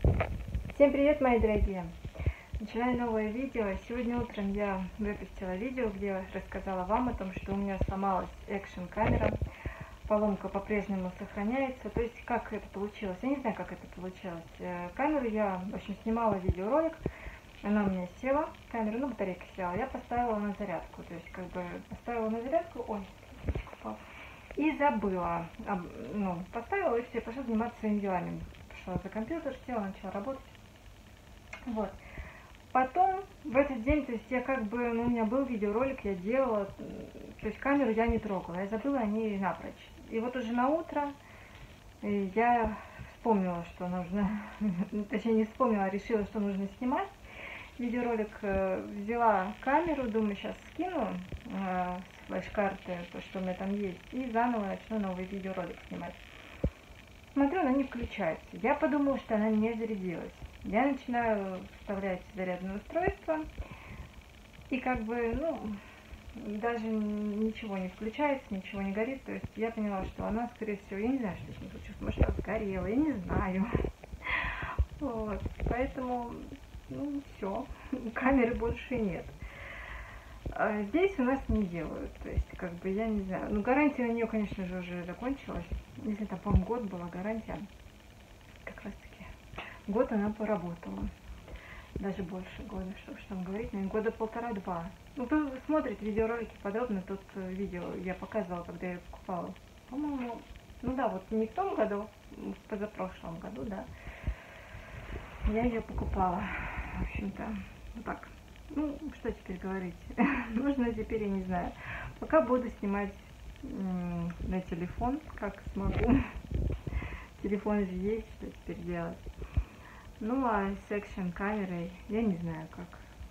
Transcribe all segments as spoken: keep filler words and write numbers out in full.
Всем привет, мои дорогие! Начинаю новое видео. Сегодня утром я выпустила видео, где рассказала вам о том, что у меня сломалась экшн камера. Поломка по-прежнему сохраняется. То есть, как это получилось? Я не знаю, как это получилось. Камеру я, в общем, снимала видеоролик. Она у меня села, камера, ну, батарейка села. Я поставила на зарядку. То есть, как бы, поставила на зарядку. Ой, упал. И забыла. Ну, поставила и все, пошла заниматься своими делами. Пошла за компьютер, села, начала работать. Вот. Потом, в этот день, то есть я как бы, ну, у меня был видеоролик, я делала, то есть камеру я не трогала, я забыла о ней напрочь. И вот уже на утро я вспомнила, что нужно, точнее не вспомнила, а решила, что нужно снимать видеоролик, взяла камеру, думаю, сейчас скину с флеш-карты, то, что у меня там есть, и заново начну новый видеоролик снимать. Смотрю, она не включается. Я подумала, что она не зарядилась. Я начинаю вставлять зарядное устройство, и как бы, ну, даже ничего не включается, ничего не горит. То есть я поняла, что она, скорее всего, я не знаю, что с ней случилось, может, она сгорела, я не знаю. Вот, поэтому, ну, все, камеры больше нет. А здесь у нас не делают, то есть, как бы, я не знаю, ну, гарантия на нее, конечно же, уже закончилась. Если там, по-моему, год была гарантия, как раз таки, год она поработала, даже больше года, что уж там говорить, наверное, года полтора-два. Ну, кто смотрит видеоролики подробно, тут видео я показывала, когда я ее покупала, по-моему, ну да, вот не в том году, в позапрошлом году, да, я ее покупала, в общем-то, вот так. Ну, что теперь говорить? Нужно теперь, я не знаю. Пока буду снимать на телефон, как смогу. Телефон же есть, что теперь делать. Ну, а с экшн-камерой я не знаю как.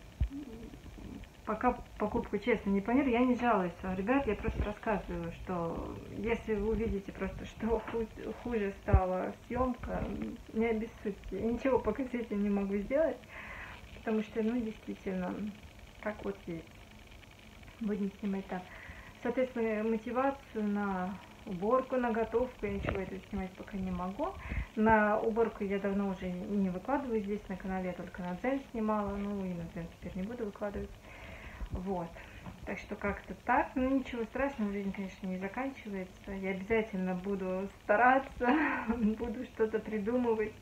Пока покупку, честно, не планирую. Я не жалуюсь вам, ребят, я просто рассказываю, что если вы увидите просто, что хуже стала съемка, не обессудьте. Я ничего пока с этим не могу сделать. Потому что, ну, действительно, как вот есть. Будем снимать так. Соответственно, мотивацию на уборку, на готовку, я ничего этого снимать пока не могу. На уборку я давно уже не выкладываю здесь на канале, я только на Дзен снимала, ну и на Дзен теперь не буду выкладывать. Вот. Так что как-то так. Ну, ничего страшного, жизнь, конечно, не заканчивается. Я обязательно буду стараться, буду что-то придумывать,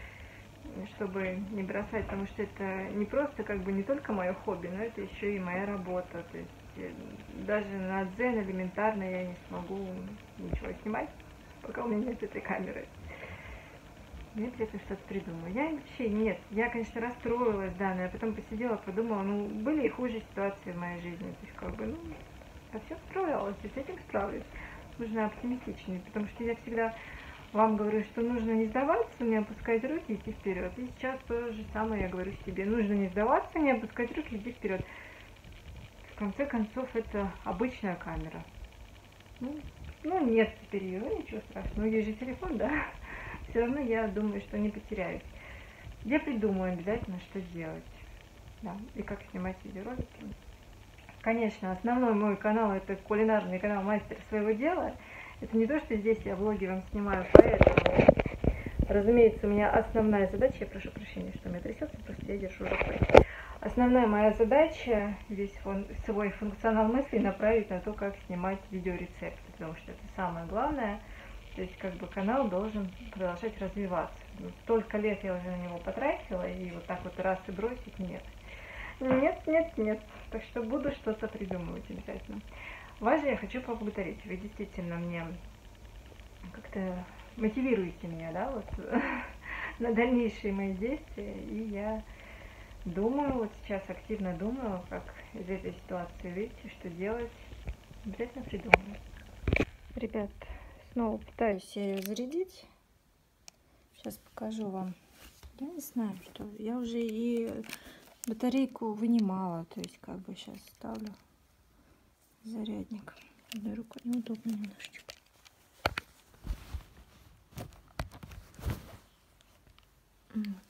чтобы не бросать, потому что это не просто как бы не только мое хобби, но это еще и моя работа. То есть даже на Дзен элементарно я не смогу ничего снимать, пока у меня нет этой камеры. Я обязательно что-то придумаю. Я вообще нет, я, конечно, расстроилась, да, но я потом посидела, подумала, ну, были и хуже ситуации в моей жизни. То есть как бы, ну, я все справлялась, и с этим справлюсь. Нужно оптимистичнее, потому что я всегда вам говорю, что нужно не сдаваться, не опускать руки, идти вперед. И сейчас то же самое я говорю себе. Нужно не сдаваться, не опускать руки, идти вперед. В конце концов, это обычная камера. Ну, ну нет теперь ее, ну ничего страшного. Ну, есть же телефон, да? Все равно я думаю, что не потеряюсь. Я придумаю обязательно, что делать. Да, и как снимать видеоролики. Конечно, основной мой канал — это кулинарный канал «Мастер своего дела». Это не то, что здесь я влоги вам снимаю, поэтому, разумеется, у меня основная задача, я прошу прощения, что у меня трясется, просто я держу рукой. Основная моя задача, весь фон, свой функционал мыслей направить на то, как снимать видеорецепты, потому что это самое главное. То есть, как бы, канал должен продолжать развиваться. Столько лет я уже на него потратила, и вот так вот раз и бросить — нет. Нет, нет, нет. Так что буду что-то придумывать обязательно. Вас же я хочу поблагодарить. Вы действительно мне как-то мотивируете меня, да, вот на дальнейшие мои действия. И я думаю, вот сейчас активно думаю, как из этой ситуации выйти, что делать. Обязательно придумаю. Ребят, снова пытаюсь я ее зарядить. Сейчас покажу вам. Я не знаю, что. Я уже и батарейку вынимала. То есть, как бы сейчас ставлю зарядник. Одной рукой неудобно немножечко. Вот.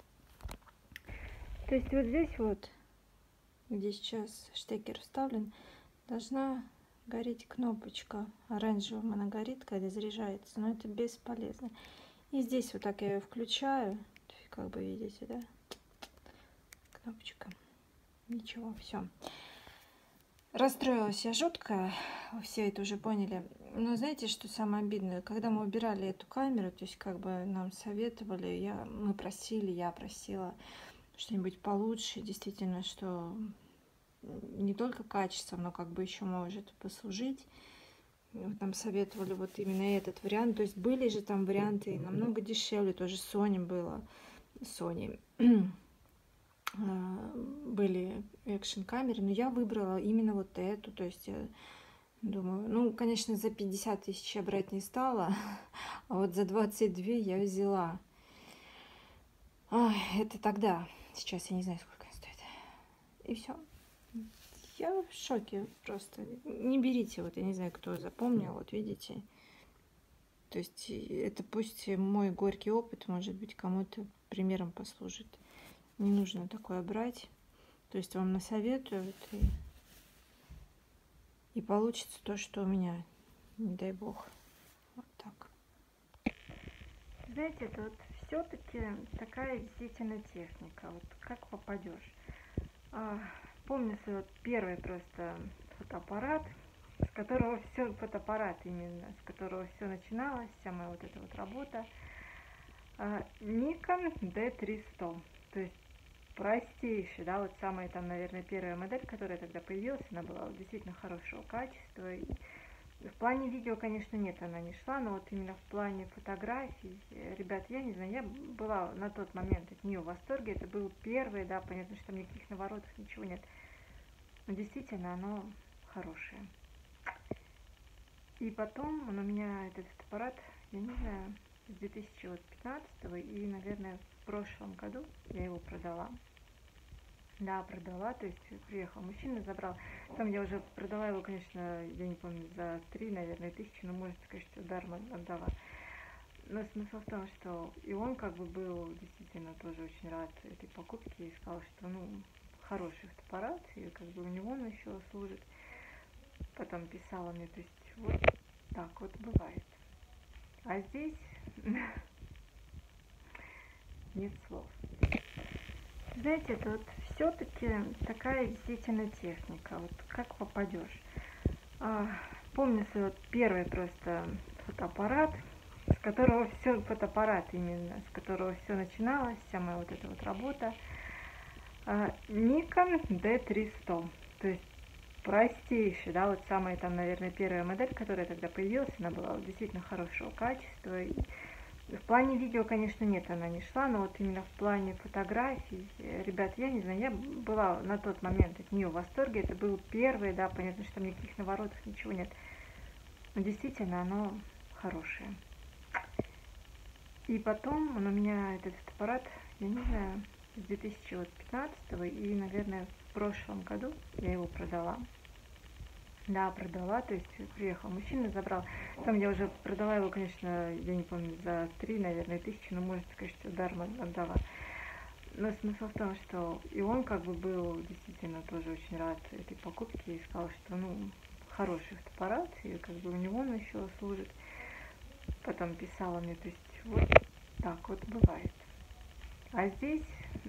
То есть вот здесь вот, где сейчас штекер вставлен, должна гореть кнопочка. Оранжевым она горит, когда заряжается, но это бесполезно. И здесь вот так я ее включаю. как бы видите, да? Кнопочка. Ничего, все. Расстроилась я жутко, все это уже поняли. Но знаете, что самое обидное? Когда мы убирали эту камеру, то есть как бы нам советовали, я, мы просили, я просила что-нибудь получше, действительно, что не только качество, но как бы еще может послужить. Вот нам советовали вот именно этот вариант. То есть были же там варианты намного дешевле, тоже Sony было. Sony были экшн камеры, но я выбрала именно вот эту. То есть я думаю, ну, конечно, за пятьдесят тысяч я брать не стала, а вот за двадцать две я взяла. Ой, это тогда. Сейчас я не знаю, сколько она стоит. И все. Я в шоке просто. Не берите, вот я не знаю, кто запомнил, вот видите. То есть это пусть мой горький опыт, может быть, кому-то примером послужит. Не нужно такое брать. То есть вам насоветуют, и, и получится то, что у меня, не дай бог. Вот так. Знаете, это вот все-таки такая действительно техника. Вот как попадешь. А, помню свой вот первый просто фотоаппарат, с которого все, фотоаппарат именно, с которого все начиналось, вся моя вот эта вот работа. А, Nikon ди триста. То есть простейший, да, вот самая там, наверное, первая модель, которая тогда появилась, она была вот действительно хорошего качества. И в плане видео, конечно, нет, она не шла, но вот именно в плане фотографий, ребят, я не знаю, я была на тот момент от нее в восторге, это был первый, да, понятно, что там никаких наворотов, ничего нет, но действительно оно хорошее. И потом он у меня, этот аппарат, я не знаю, с две тысячи пятнадцатого, и, наверное, в прошлом году я его продала. Да, продала, то есть приехал мужчина, забрал. Там я уже продала его, конечно, я не помню, за три, наверное, тысячи, но, может сказать, что даром отдала. Но смысл в том, что и он как бы был действительно тоже очень рад этой покупке и сказал, что, ну, хороший фотоаппарат, и как бы у него он еще служит. Потом писала мне, то есть вот так вот бывает. А здесь нет слов. Знаете, это вот все-таки такая действительно техника. Вот как попадешь. А, помню свой вот первый просто фотоаппарат, с которого все, фотоаппарат именно, с которого все начиналось, вся моя вот эта вот работа. А, Nikon ди триста. То есть простейший, да, вот самая там, наверное, первая модель, которая тогда появилась, она была вот действительно хорошего качества. И в плане видео, конечно, нет, она не шла, но вот именно в плане фотографий, ребят, я не знаю, я была на тот момент от нее в восторге, это был первый, да, понятно, что там никаких наворотов, ничего нет, но действительно оно хорошее. И потом он у меня, этот аппарат, я не знаю, с две тысячи пятнадцатого, и, наверное, в прошлом году я его продала. Да, продала, то есть приехал мужчина, забрал. Там я уже продала его, конечно, я не помню, за три, наверное, тысячи, но, может сказать, что даром отдала. Но смысл в том, что и он как бы был действительно тоже очень рад этой покупке и сказал, что, ну, хороший фотоаппарат, и как бы у него он еще служит. Потом писала мне, то есть вот так вот бывает. А здесь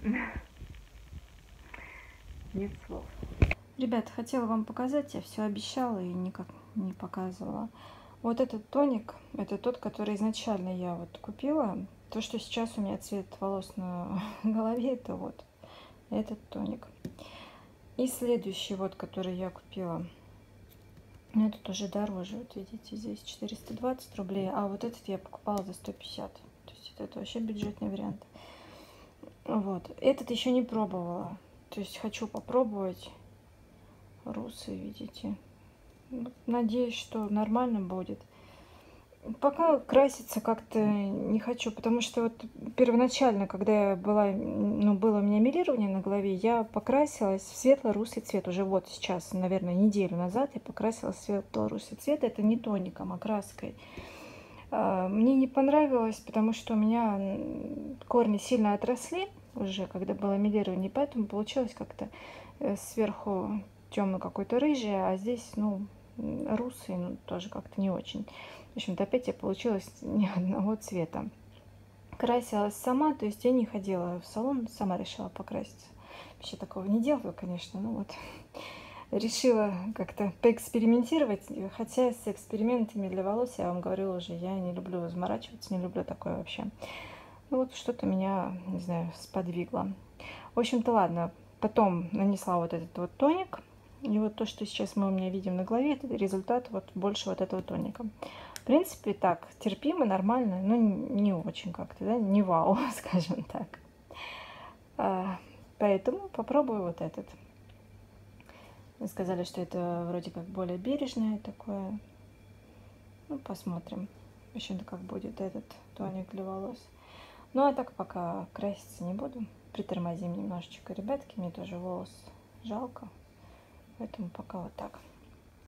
нет слов. Ребят, хотела вам показать, я все обещала и никак не показывала. Вот этот тоник, это тот, который изначально я вот купила. То, что сейчас у меня цвет волос на голове, это вот этот тоник. И следующий вот, который я купила, ну, этот уже дороже, вот видите, здесь четыреста двадцать рублей, а вот этот я покупала за сто пятьдесят. То есть это вообще бюджетный вариант. Вот, этот еще не пробовала, то есть хочу попробовать. Русые, видите. Надеюсь, что нормально будет. Пока краситься как-то не хочу, потому что вот первоначально, когда я была, ну, было у меня мелирование на голове, я покрасилась в светло-русый цвет. Уже вот сейчас, наверное, неделю назад я покрасилась в светло-русый цвет. Это не тоником, а краской. Мне не понравилось, потому что у меня корни сильно отросли уже, когда было мелирование, поэтому получилось как-то сверху темный какой-то рыжий, а здесь, ну, русый, ну, тоже как-то не очень. В общем-то, опять я получилась ни одного цвета. красилась сама, то есть я не ходила в салон, сама решила покраситься. Вообще такого не делаю, конечно, ну вот. Решила как-то поэкспериментировать, хотя с экспериментами для волос, я вам говорила уже, я не люблю заморачиваться, не люблю такое вообще. Ну вот что-то меня, не знаю, сподвигло. В общем-то, ладно, потом нанесла вот этот вот тоник, и вот то, что сейчас мы у меня видим на голове, это результат вот больше вот этого тоника. В принципе, так, терпимо, нормально, но не очень как-то, да, не вау, скажем так. А, поэтому попробую вот этот. Вы сказали, что это вроде как более бережное такое. Ну, посмотрим. В общем-то, как будет этот тоник для волос. Ну, а так пока краситься не буду. Притормозим немножечко, ребятки. Мне тоже волос жалко. Поэтому пока вот так.